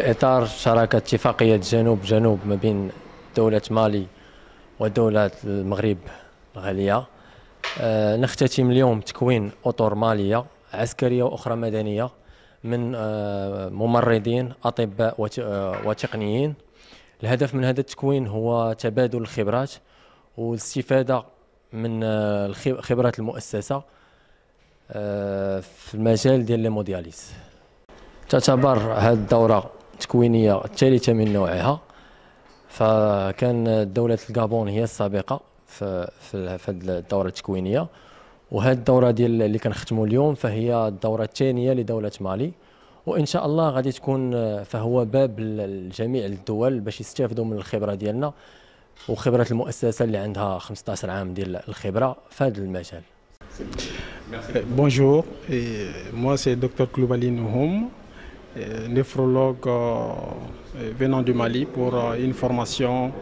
في إطار شراكة اتفاقية جنوب ما بين دولة مالي ودولة المغرب الغالية، نختتم اليوم تكوين أطر مالية عسكرية وأخرى مدنية من ممرضين أطباء وتقنيين. الهدف من هذا التكوين هو تبادل الخبرات والاستفادة من خبرات المؤسسة في المجال ديال المودياليز. تعتبر هذه الدورة التكوينية الثالثة من نوعها، فكان دولة الغابون هي السابقة في الدورة التكوينية، وهذه الدورة ديال اللي كنختموا اليوم فهي الدورة الثانية لدولة مالي، وإن شاء الله غادي تكون فهو باب لجميع الدول باش يستافدوا من الخبرة ديالنا وخبرة المؤسسة اللي عندها 15 عام ديال الخبرة في هذا المجال. Bonjour, moi c'est Dr Koulibaly Nouhoum, néphrologue venant du Mali pour une formation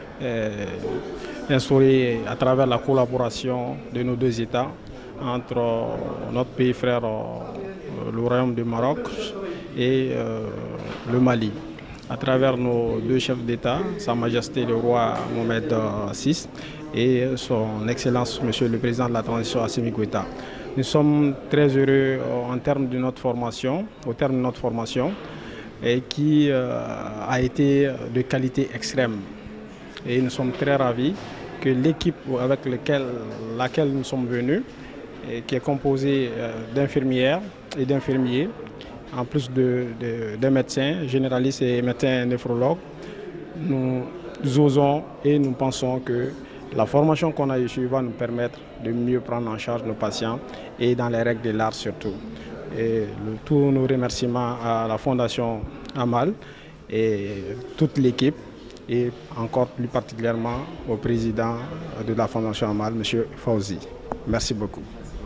instaurée à travers la collaboration de nos deux États entre notre pays frère, le Royaume du Maroc et le Mali. À travers nos deux chefs d'État, Sa Majesté le roi Mohamed VI et son Excellence Monsieur le Président de la Transition Assimi Goïta. Nous sommes très heureux en termes de notre formation, au terme de notre formation, et qui a été de qualité extrême. Et nous sommes très ravis que l'équipe avec laquelle nous sommes venus, et qui est composée d'infirmières et d'infirmiers, en plus de médecins généralistes et médecins néphrologues, nous osons et nous pensons que la formation qu'on a reçue va nous permettre de mieux prendre en charge nos patients et dans les règles de l'art surtout. Et tous nos remerciements à la Fondation Amal et toute l'équipe et encore plus particulièrement au président de la Fondation Amal, M. Fauzi. Merci beaucoup.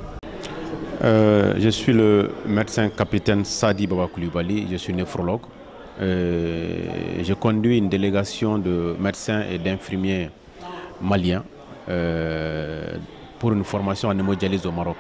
Je suis le médecin capitaine Sadi Baba Koulibaly, je suis néphrologue. Je conduis une délégation de médecins et d'infirmiers maliens pour une formation en hémodialyse au Maroc.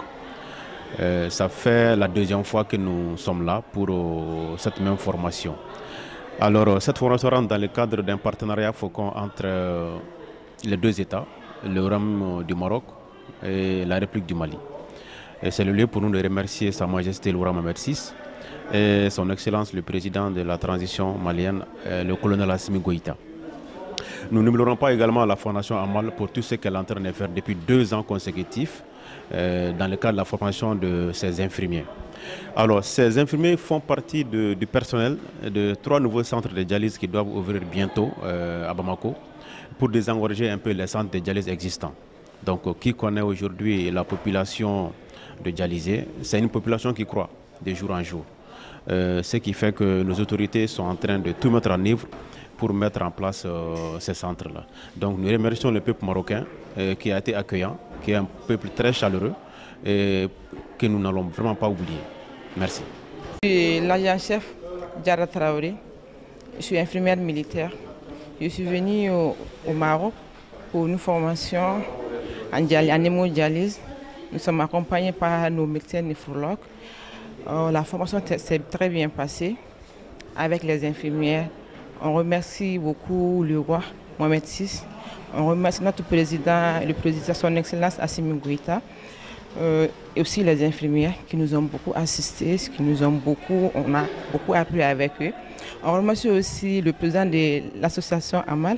Ça fait la deuxième fois que nous sommes là pour cette même formation. Alors cette formation rentre dans le cadre d'un partenariat faucon entre les deux États, le Royaume du Maroc et la République du Mali. Et c'est le lieu pour nous de remercier Sa Majesté le roi Mohamed VI et son Excellence le Président de la transition malienne, le colonel Assimi Goïta. Nous n'oublierons pas également la Fondation Amal pour tout ce qu'elle est en train de faire depuis 2 ans consécutifs dans le cadre de la formation de ces infirmiers. Alors, ces infirmiers font partie du personnel de 3 nouveaux centres de dialyse qui doivent ouvrir bientôt à Bamako pour désengorger un peu les centres de dialyse existants. Donc, qui connaît aujourd'hui la population de dialysés, c'est une population qui croît de jour en jour. Ce qui fait que nos autorités sont en train de tout mettre en œuvre pour mettre en place ces centres-là. Donc nous remercions le peuple marocain qui a été accueillant, qui est un peuple très chaleureux et que nous n'allons vraiment pas oublier. Merci. Je suis l'agent-chef Diara Traoré, je suis infirmière militaire. Je suis venue au Maroc pour une formation en hémodialyse. Nous sommes accompagnés par nos médecins néphrologues. La formation s'est très bien passée avec les infirmières. On remercie beaucoup le roi Mohamed VI. On remercie notre président, le président son Excellence Assimi Goïta, et aussi les infirmières qui nous ont beaucoup assistés, on a beaucoup appris avec eux. On remercie aussi le président de l'association Amal,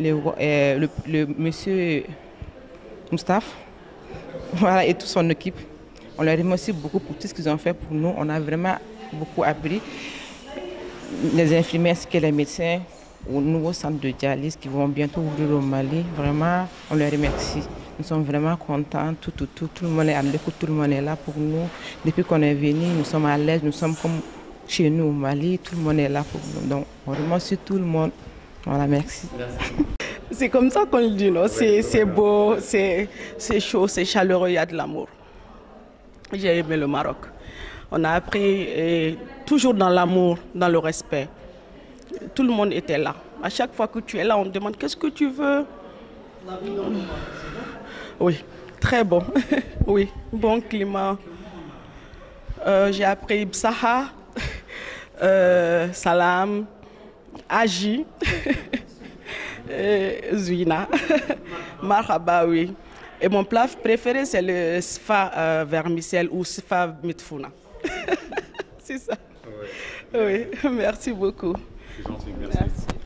le monsieur Moustapha, voilà, et toute son équipe. On les remercie beaucoup pour tout ce qu'ils ont fait pour nous. On a vraiment beaucoup appris. Les infirmières ainsi que les médecins au nouveau centre de dialyse qui vont bientôt ouvrir au Mali, vraiment, on les remercie. Nous sommes vraiment contents, tout le monde est à l'écoute, tout le monde est là pour nous. Depuis qu'on est venu, nous sommes à l'aise, nous sommes comme chez nous au Mali, tout le monde est là pour nous. Donc, on remercie tout le monde. Voilà, merci. C'est comme ça qu'on le dit, non? C'est beau, c'est chaud, c'est chaleureux, il y a de l'amour. J'ai aimé le Maroc. On a appris toujours dans l'amour, dans le respect. Tout le monde était là. À chaque fois que tu es là, on te demande qu'est-ce que tu veux. Oui, très bon. Oui, bon climat. J'ai appris Bsaha, Salam, Agi, Zouina, Marhaba, oui. Et mon plat préféré, c'est le sfa vermicelle ou sfa mitfouna. C'est ça. Oui, merci beaucoup. C'est gentil, merci.